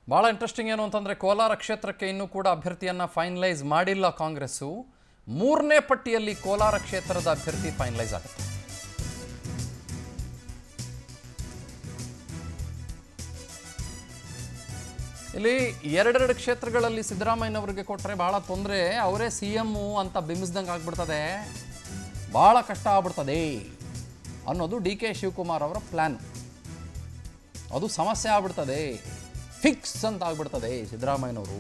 ಭಾಳ ಇಂಟ್ರೆಸ್ಟಿಂಗ್ ಏನು ಅಂತಂದರೆ ಕೋಲಾರ ಕ್ಷೇತ್ರಕ್ಕೆ ಇನ್ನೂ ಕೂಡ ಅಭ್ಯರ್ಥಿಯನ್ನು ಫೈನಲೈಸ್ ಮಾಡಿಲ್ಲ ಕಾಂಗ್ರೆಸ್ಸು. 3ನೇ ಪಟ್ಟಿಯಲ್ಲಿ ಕೋಲಾರ ಕ್ಷೇತ್ರದ ಅಭ್ಯರ್ಥಿ ಫೈನಲೈಸ್ ಆಗುತ್ತೆ. ಇಲ್ಲಿ ಎರಡೆರಡು ಕ್ಷೇತ್ರಗಳಲ್ಲಿ ಸಿದ್ದರಾಮಯ್ಯನವರಿಗೆ ಕೊಟ್ಟರೆ ಭಾಳ ತೊಂದರೆ, ಅವರೇ CM ಅಂತ ಬಿಂಬಿಸ್ದಂಗೆ ಆಗ್ಬಿಡ್ತದೆ, ಭಾಳ ಕಷ್ಟ ಆಗ್ಬಿಡ್ತದೆ ಅನ್ನೋದು DK ಶಿವಕುಮಾರ್ ಅವರ ಪ್ಲ್ಯಾನ್. ಅದು ಸಮಸ್ಯೆ ಆಗ್ಬಿಡ್ತದೆ, ಫಿಕ್ಸ್ ಅಂತ ಆಗ್ಬಿಡ್ತದೆ ಸಿದ್ದರಾಮಯ್ಯನವರು.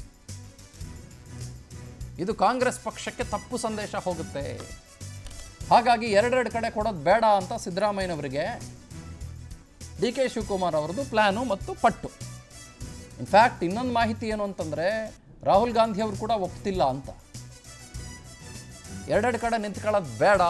ಇದು ಕಾಂಗ್ರೆಸ್ ಪಕ್ಷಕ್ಕೆ ತಪ್ಪು ಸಂದೇಶ ಹೋಗುತ್ತೆ. ಹಾಗಾಗಿ ಎರಡೆರಡು ಕಡೆ ಕೊಡೋದು ಬೇಡ ಅಂತ ಸಿದ್ದರಾಮಯ್ಯನವರಿಗೆ DK ಶಿವಕುಮಾರ್ ಅವರದು ಪ್ಲ್ಯಾನು ಮತ್ತು ಪಟ್ಟು. ಇನ್ಫ್ಯಾಕ್ಟ್ ಇನ್ನೊಂದು ಮಾಹಿತಿ ಏನು ಅಂತಂದರೆ, ರಾಹುಲ್ ಗಾಂಧಿ ಅವರು ಕೂಡ ಒಪ್ತಿಲ್ಲ ಅಂತ. ಎರಡೆರಡು ಕಡೆ ನಿಂತ್ಕೊಳ್ಳೋದು ಬೇಡ,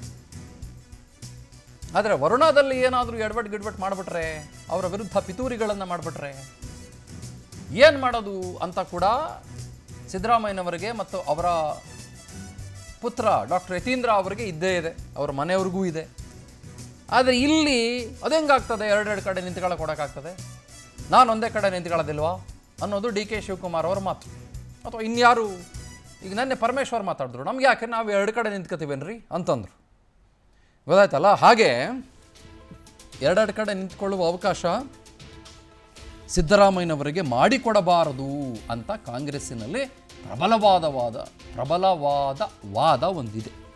ಆದರೆ ವರುಣಾದಲ್ಲಿ ಏನಾದರೂ ಎಡವಟ್ಟು ಗಿಡ್ವಟ್ಟು ಮಾಡಿಬಿಟ್ರೆ, ಅವರ ವಿರುದ್ಧ ಪಿತೂರಿಗಳನ್ನು ಮಾಡಿಬಿಟ್ರೆ ಏನು ಮಾಡೋದು ಅಂತ ಕೂಡ ಸಿದ್ದರಾಮಯ್ಯನವರಿಗೆ ಮತ್ತು ಅವರ ಪುತ್ರ ಡಾಕ್ಟರ್ ಯತೀಂದ್ರ ಅವರಿಗೆ ಇದ್ದೇ ಇದೆ, ಅವರ ಮನೆಯವ್ರಿಗೂ ಇದೆ. ಆದರೆ ಇಲ್ಲಿ ಅದೆಂಗಾಗ್ತದೆ, ಎರಡೆರಡು ಕಡೆ ನಿಂತ್ಕೊಳ್ಳೋ ಕೊಡೋಕ್ಕಾಗ್ತದೆ, ನಾನು ಒಂದೇ ಕಡೆ ನಿಂತ್ಕೊಳ್ಳೋದಿಲ್ವಾ ಅನ್ನೋದು DK ಶಿವಕುಮಾರ್ ಅವರ ಮಾತು. ಅಥವಾ ಇನ್ಯಾರು, ಈಗ ನೆನ್ನೆ ಪರಮೇಶ್ವರ್ ಮಾತಾಡಿದ್ರು, ನಮ್ಗೆ ಯಾಕೆ, ನಾವು ಎರಡು ಕಡೆ ನಿಂತ್ಕೋತೀವೇನ್ರಿ ಅಂತಂದರು, ಗೊತ್ತಾಯ್ತಲ್ಲ. ಹಾಗೆ ಎರಡೆರಡು ಕಡೆ ನಿಂತ್ಕೊಳ್ಳುವ ಅವಕಾಶ ಸಿದ್ದರಾಮಯ್ಯನವರಿಗೆ ಮಾಡಿಕೊಡಬಾರದು ಅಂತ ಕಾಂಗ್ರೆಸ್ಸಿನಲ್ಲಿ ಪ್ರಬಲವಾದ ವಾದ ಒಂದಿದೆ.